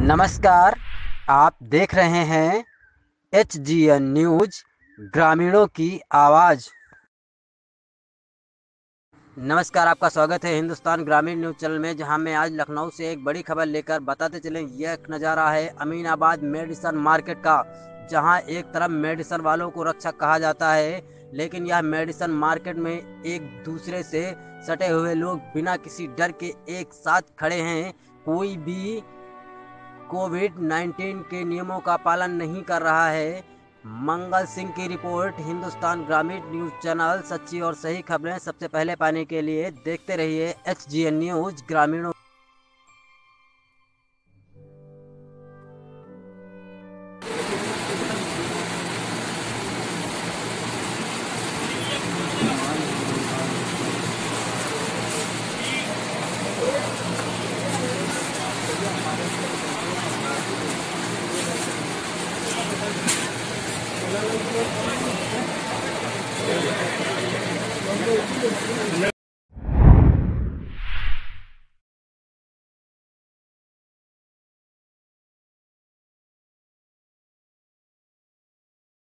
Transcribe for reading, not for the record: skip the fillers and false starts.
नमस्कार। आप देख रहे हैं HGN न्यूज ग्रामीणों की आवाज़। नमस्कार, आपका स्वागत है हिंदुस्तान ग्रामीण न्यूज चैनल में, जहां मैं आज लखनऊ से एक बड़ी खबर लेकर बताते चलें। यह नज़ारा है अमीनाबाद मेडिसन मार्केट का, जहां एक तरफ मेडिसन वालों को रक्षक कहा जाता है, लेकिन यह मेडिसन मार्केट में एक दूसरे से सटे हुए लोग बिना किसी डर के एक साथ खड़े हैं। कोई भी कोविड-19 के नियमों का पालन नहीं कर रहा है। मंगल सिंह की रिपोर्ट, हिंदुस्तान ग्रामीण न्यूज चैनल। सच्ची और सही खबरें सबसे पहले पाने के लिए देखते रहिए HGN न्यूज ग्रामीणों।